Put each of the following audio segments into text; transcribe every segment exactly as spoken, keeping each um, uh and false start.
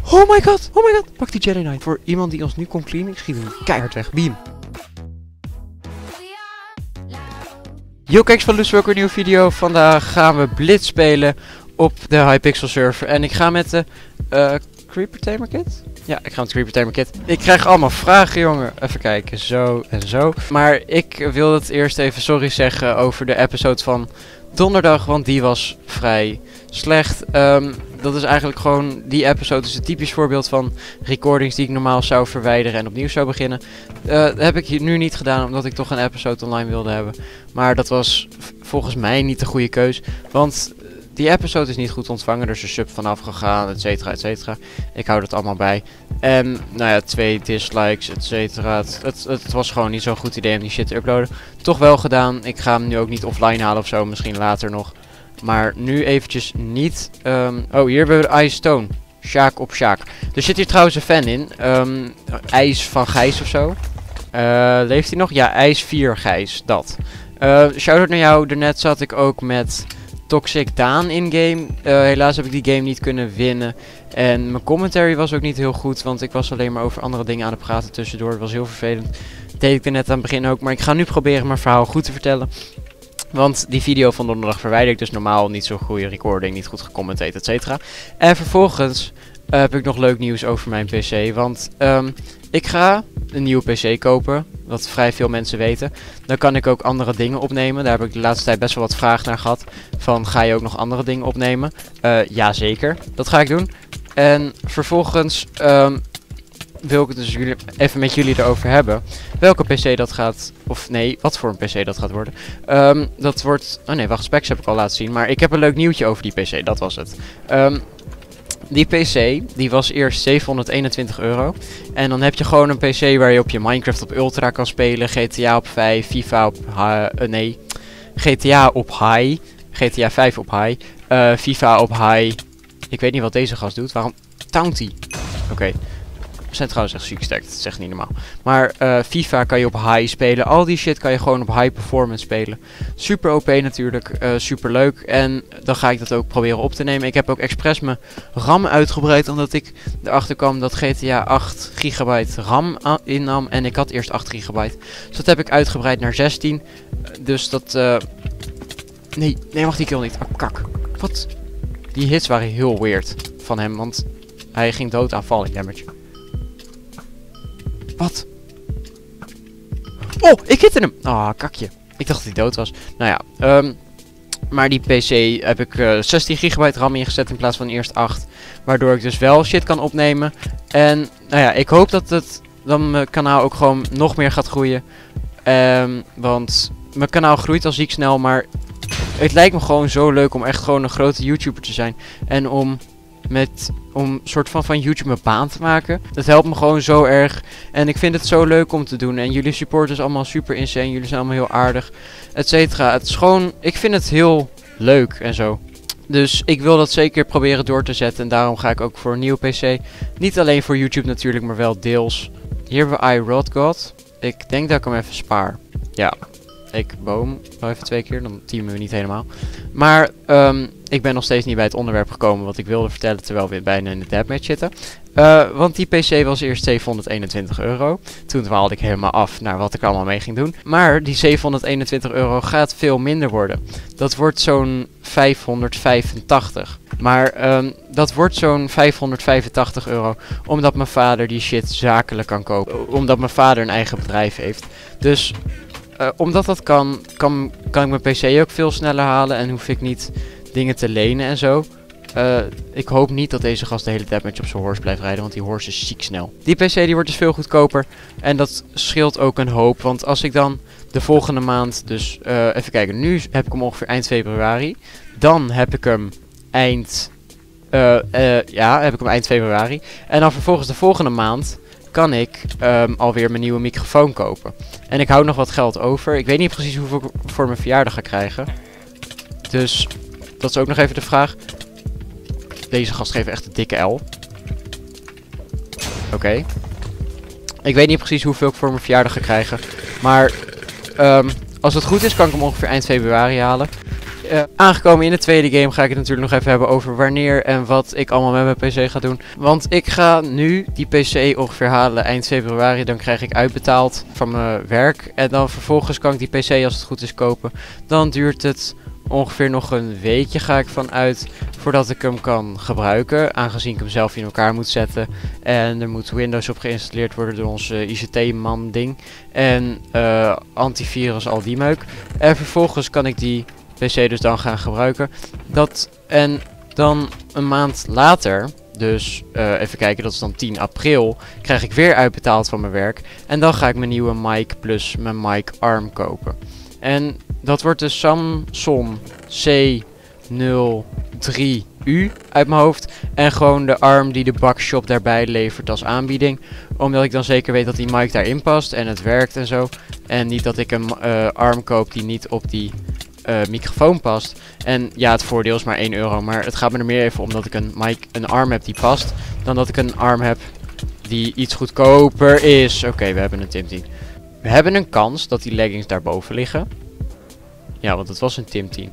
Oh my god, oh my god. Pak die Jedi Knight. Voor iemand die ons nu komt cleanen, schiet hem keihard weg. Beam. Yo, kijkers van Loes, welke nieuwe video. Vandaag gaan we Blitz spelen op de Hypixel server. En ik ga met de uh, Creeper Tamer Kit. Ja, ik ga met Creeper Tamer Kit. Ik krijg allemaal vragen, jongen. Even kijken, zo en zo. Maar ik wil het eerst even sorry zeggen over de episode van donderdag, want die was vrij slecht. Um, dat is eigenlijk gewoon, die episode is een typisch voorbeeld van recordings die ik normaal zou verwijderen en opnieuw zou beginnen. Uh, dat heb ik hier nu niet gedaan, omdat ik toch een episode online wilde hebben. Maar dat was volgens mij niet de goede keus, want die episode is niet goed ontvangen. Er is een sub vanaf gegaan, et cetera, et cetera. Ik hou dat allemaal bij. En, nou ja, twee dislikes, et cetera. Het, het, het was gewoon niet zo'n goed idee om die shit te uploaden. Toch wel gedaan. Ik ga hem nu ook niet offline halen of zo, misschien later nog. Maar nu eventjes niet. Um, oh, hier hebben we de Ice Stone. Sjaak op Sjaak. Er zit hier trouwens een fan in. Um, IJs van Gijs of zo. Uh, leeft hij nog? Ja, IJs vier Gijs. Dat. Uh, shout-out naar jou. Daarnet zat ik ook met Toxic Daan in-game. Uh, helaas heb ik die game niet kunnen winnen. En mijn commentary was ook niet heel goed, want ik was alleen maar over andere dingen aan het praten tussendoor. Het was heel vervelend. Dat deed ik er net aan het begin ook. Maar ik ga nu proberen mijn verhaal goed te vertellen. Want die video van donderdag verwijder ik dus normaal niet zo'n goede recording, niet goed gecommenteerd, et cetera. En vervolgens uh, heb ik nog leuk nieuws over mijn P C. Want um, ik ga een nieuwe P C kopen, wat vrij veel mensen weten. Dan kan ik ook andere dingen opnemen. Daar heb ik de laatste tijd best wel wat vraag naar gehad. Van, ga je ook nog andere dingen opnemen? Uh, Jazeker, dat ga ik doen. En vervolgens um, wil ik het dus jullie, even met jullie erover hebben. Welke P C dat gaat, of nee, wat voor een P C dat gaat worden. Um, dat wordt, oh nee, wacht, specs heb ik al laten zien. Maar ik heb een leuk nieuwtje over die P C, dat was het. Um, Die P C, die was eerst zevenhonderdeenentwintig euro. En dan heb je gewoon een P C waar je op je Minecraft op Ultra kan spelen. G T A op vijf, FIFA op uh, nee, G T A op high. G T A vijf op high. Uh, FIFA op high. Ik weet niet wat deze gast doet. Waarom? Taunty. Oké. Okay. We zijn trouwens echt ziek sterk, dat is echt niet normaal. Maar uh, FIFA kan je op high spelen. Al die shit kan je gewoon op high performance spelen. Super O P natuurlijk, uh, super leuk. En dan ga ik dat ook proberen op te nemen. Ik heb ook expres mijn RAM uitgebreid, omdat ik erachter kwam dat G T A acht gigabyte RAM innam. En ik had eerst acht gigabyte. Dus dat heb ik uitgebreid naar zestien. Dus dat... Uh... Nee, nee, mag die kill niet. Oh, kak. Wat? Die hits waren heel weird van hem, want hij ging dood aan falling damage. Wat? Oh, ik hitte hem! Ah, oh, kakje. Ik dacht dat hij dood was. Nou ja, um, maar die P C heb ik uh, zestien gigabyte RAM ingezet in plaats van eerst acht. Waardoor ik dus wel shit kan opnemen. En nou ja, ik hoop dat het dan mijn kanaal ook gewoon nog meer gaat groeien. Um, want mijn kanaal groeit al ziek snel, maar het lijkt me gewoon zo leuk om echt gewoon een grote YouTuber te zijn. En om... Met, om soort van van YouTube mijn baan te maken. Dat helpt me gewoon zo erg. En ik vind het zo leuk om te doen. En jullie support is allemaal super insane. Jullie zijn allemaal heel aardig. Et cetera. Het is gewoon, ik vind het heel leuk en zo. Dus ik wil dat zeker proberen door te zetten. En daarom ga ik ook voor een nieuwe P C. Niet alleen voor YouTube natuurlijk, maar wel deels. Hier hebben we iRod God. Ik denk dat ik hem even spaar. Ja. Ik boom wel even twee keer, dan teamen we niet helemaal. Maar um, ik ben nog steeds niet bij het onderwerp gekomen wat ik wilde vertellen, terwijl we bijna in de deathmatch zitten. Uh, want die P C was eerst zevenhonderdeenentwintig euro. Toen dwaalde ik helemaal af naar wat ik allemaal mee ging doen. Maar die zevenhonderdeenentwintig euro gaat veel minder worden. Dat wordt zo'n vijfhonderdvijfentachtig. Maar um, dat wordt zo'n vijfhonderdvijfentachtig euro. Omdat mijn vader die shit zakelijk kan kopen. Omdat mijn vader een eigen bedrijf heeft. Dus... Uh, omdat dat kan, kan, kan ik mijn P C ook veel sneller halen en hoef ik niet dingen te lenen en zo. Uh, ik hoop niet dat deze gast de hele deathmatch op zijn horse blijft rijden, want die horse is ziek snel. Die P C die wordt dus veel goedkoper en dat scheelt ook een hoop, want als ik dan de volgende maand, dus uh, even kijken, nu heb ik hem ongeveer eind februari. Dan heb ik hem eind, uh, uh, ja, heb ik hem eind februari. En dan vervolgens de volgende maand... kan ik um, alweer mijn nieuwe microfoon kopen. En ik hou nog wat geld over. Ik weet niet precies hoeveel ik voor mijn verjaardag ga krijgen. Dus dat is ook nog even de vraag. Deze gast geeft echt een dikke L. Oké. Okay. Ik weet niet precies hoeveel ik voor mijn verjaardag ga krijgen. Maar um, als het goed is kan ik hem ongeveer eind februari halen. Uh, aangekomen in de tweede game ga ik het natuurlijk nog even hebben over wanneer en wat ik allemaal met mijn pc ga doen. Want ik ga nu die pc ongeveer halen eind februari. Dan krijg ik uitbetaald van mijn werk. En dan vervolgens kan ik die pc als het goed is kopen. Dan duurt het ongeveer nog een weekje, ga ik vanuit, voordat ik hem kan gebruiken. Aangezien ik hem zelf in elkaar moet zetten. En er moet Windows op geïnstalleerd worden door onze I C T-man ding. En uh, antivirus, al die meuk. En vervolgens kan ik die pc dus dan gaan gebruiken. Dat, en dan een maand later, dus uh, even kijken, dat is dan tien april, krijg ik weer uitbetaald van mijn werk. En dan ga ik mijn nieuwe mic plus mijn mic arm kopen. En dat wordt de Samsung C nul drie U uit mijn hoofd. En gewoon de arm die de Bakshop daarbij levert als aanbieding. Omdat ik dan zeker weet dat die mic daarin past en het werkt en zo. En niet dat ik een uh, arm koop die niet op die uh, microfoon past. En ja, het voordeel is maar één euro. Maar het gaat me er meer even om dat ik een, mic, een arm heb die past. Dan dat ik een arm heb die iets goedkoper is. Oké, okay, we hebben een Tim tien. We hebben een kans dat die leggings daarboven liggen. Ja, want het was een Tim tien.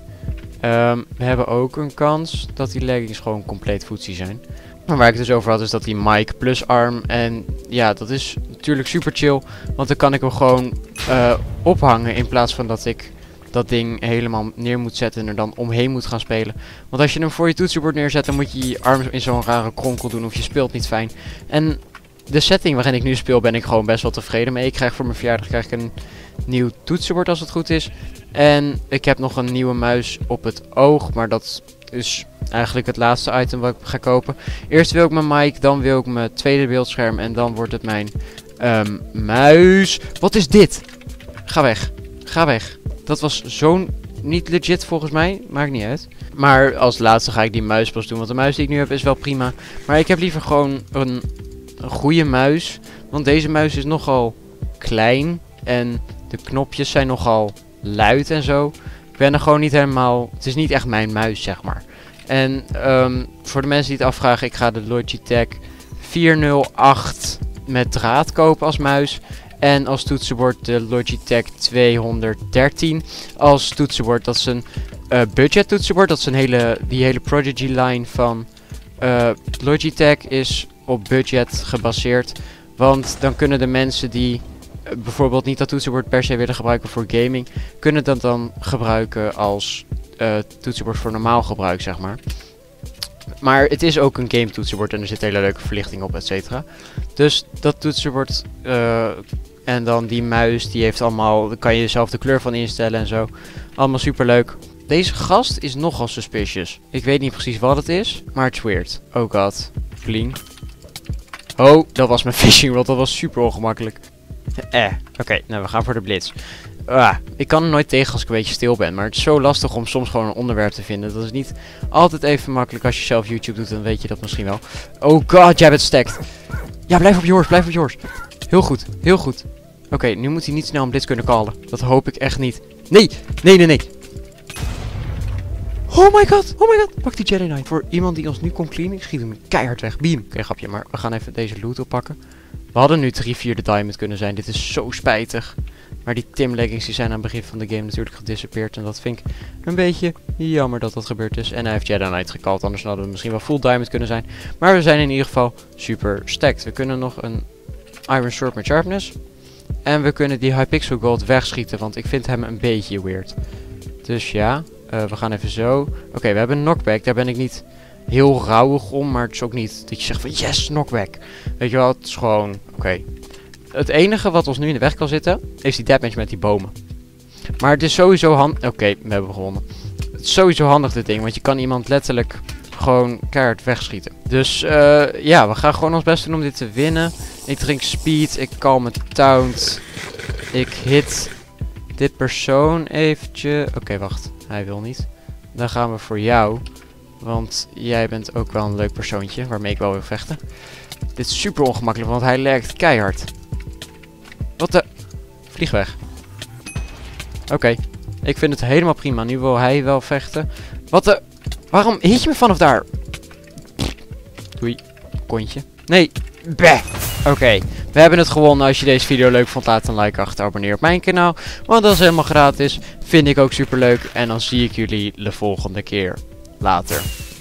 Um, we hebben ook een kans dat die leggings gewoon compleet footsie zijn. Maar waar ik het dus over had is dat die mic plus arm. En ja, dat is natuurlijk super chill. Want dan kan ik hem gewoon uh, ophangen in plaats van dat ik dat ding helemaal neer moet zetten en er dan omheen moet gaan spelen. Want als je hem voor je toetsenbord neerzet, dan moet je je arm in zo'n rare kronkel doen of je speelt niet fijn. En de setting waarin ik nu speel ben ik gewoon best wel tevreden mee. Ik krijg voor mijn verjaardag krijg ik een nieuw toetsenbord als het goed is. En ik heb nog een nieuwe muis op het oog, maar dat is eigenlijk het laatste item wat ik ga kopen. Eerst wil ik mijn mic, dan wil ik mijn tweede beeldscherm en dan wordt het mijn um, muis. Wat is dit? Ga weg. Ga weg. Dat was zo'n niet legit volgens mij. Maakt niet uit. Maar als laatste ga ik die muis pas doen. Want de muis die ik nu heb is wel prima. Maar ik heb liever gewoon een, een goede muis. Want deze muis is nogal klein. En de knopjes zijn nogal luid en zo. Ik ben er gewoon niet helemaal... Het is niet echt mijn muis, zeg maar. En um, voor de mensen die het afvragen. Ik ga de Logitech vier nul acht met draad kopen als muis. En als toetsenbord de Logitech tweehonderddertien als toetsenbord. Dat is een uh, budget toetsenbord. Dat is een hele, die hele Prodigy line van uh, Logitech is op budget gebaseerd. Want dan kunnen de mensen die uh, bijvoorbeeld niet dat toetsenbord per se willen gebruiken voor gaming, kunnen dat dan gebruiken als uh, toetsenbord voor normaal gebruik, zeg maar. Maar het is ook een game toetsenbord en er zit hele leuke verlichting op, et cetera. Dus dat toetsenbord uh, en dan die muis, die heeft allemaal, daar kan je zelf de kleur van instellen en zo. Allemaal super leuk. Deze gast is nogal suspicious. Ik weet niet precies wat het is, maar het is weird. Oh god, clean. Oh, dat was mijn fishing rod, dat was super ongemakkelijk. Eh, oké, okay, nou we gaan voor de blitz. Ah, ik kan er nooit tegen als ik een beetje stil ben, maar het is zo lastig om soms gewoon een onderwerp te vinden. Dat is niet altijd even makkelijk als je zelf YouTube doet, dan weet je dat misschien wel. Oh god, jij bent stacked. Ja, blijf op yours, blijf op yours. Heel goed, heel goed. Oké, okay, nu moet hij niet snel een blitz kunnen callen. Dat hoop ik echt niet. Nee, nee, nee, nee. Oh my god, oh my god. Pak die Jedi Knight. Voor iemand die ons nu kon cleanen, ik schiet hem keihard weg. Beam. Oké, okay, grapje, maar we gaan even deze loot oppakken. We hadden nu drie vierde diamond kunnen zijn. Dit is zo spijtig. Maar die Tim leggings die zijn aan het begin van de game natuurlijk gedisappeerd. En dat vind ik een beetje jammer dat dat gebeurd is. En hij heeft Jedi Knight gecallt. Anders hadden we misschien wel full diamond kunnen zijn. Maar we zijn in ieder geval super stacked. We kunnen nog een Iron Sword met sharpness. En we kunnen die Hypixel Gold wegschieten. Want ik vind hem een beetje weird. Dus ja, uh, we gaan even zo. Oké, okay, we hebben een knockback. Daar ben ik niet heel rauwig om. Maar het is ook niet dat je zegt van yes, knockback. Weet je wel, het is gewoon oké. Okay. Het enige wat ons nu in de weg kan zitten, is die damage met die bomen. Maar het is sowieso handig. Oké, okay, we hebben gewonnen. Het is sowieso handig dit ding, want je kan iemand letterlijk gewoon keihard wegschieten. Dus uh, ja, we gaan gewoon ons best doen om dit te winnen. Ik drink speed, ik call mijn taunt. Ik hit dit persoon eventjes. Oké, okay, wacht. Hij wil niet. Dan gaan we voor jou. Want jij bent ook wel een leuk persoontje waarmee ik wel wil vechten. Dit is super ongemakkelijk, want hij lijkt keihard. Wat de... Vlieg weg. Oké. Okay. Ik vind het helemaal prima. Nu wil hij wel vechten. Wat de... Waarom hit je me vanaf daar? Doei. Kontje. Nee. Beh. Oké. Okay. We hebben het gewonnen. Als je deze video leuk vond, laat een like achter. Abonneer op mijn kanaal. Want dat is helemaal gratis. Vind ik ook super leuk. En dan zie ik jullie de volgende keer. Later.